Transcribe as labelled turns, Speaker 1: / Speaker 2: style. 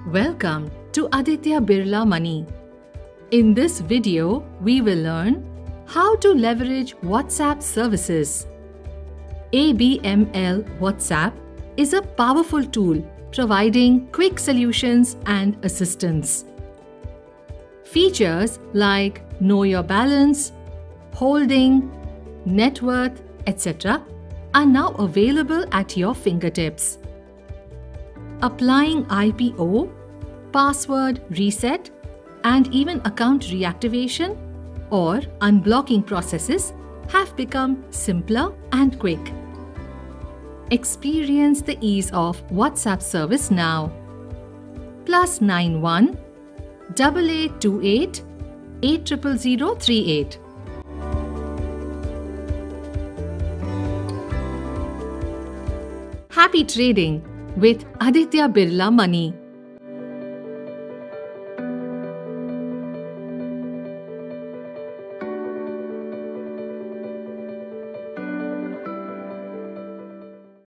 Speaker 1: Welcome to Aditya Birla Money. In this video, we will learn how to leverage WhatsApp services. ABML WhatsApp is a powerful tool providing quick solutions and assistance. Features like Know Your Balance, Holding, Net Worth, etc. are now available at your fingertips. Applying IPO, password reset, and even account reactivation or unblocking processes have become simpler and quick. Experience the ease of WhatsApp service now. +91 8828 80038. Happy trading with Aditya Birla Money.